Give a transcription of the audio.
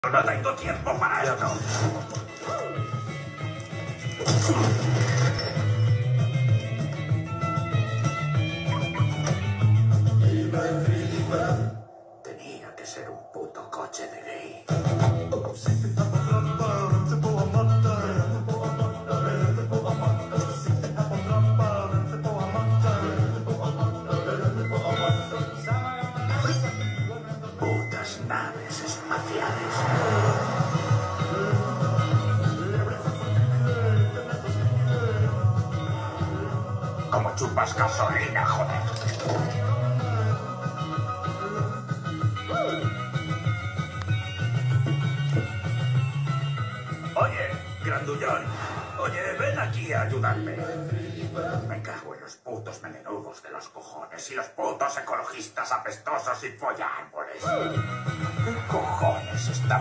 No tengo tiempo para esto. Tenía que ser un puto coche de gay. Putas naves espaciales. Como chupas gasolina, joder. Oye, grandullón. Oye, ven aquí a ayudarme. Me cago en los putos melenudos de los cojones y los putos ecologistas apestosos y follárboles. ¿Qué cojones está